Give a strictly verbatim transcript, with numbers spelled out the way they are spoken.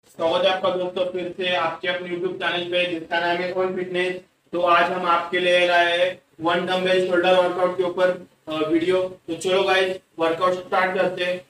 स्वागत है आपका दोस्तों फिर से आपके अपने यूट्यूब चैनल पे जिसका नाम है ऑन फिटनेस। तो आज हम आपके लिए लाए हैं वन डंबल शोल्डर वर्कआउट के ऊपर वीडियो। तो चलो गाइस वर्कआउट स्टार्ट करते हैं।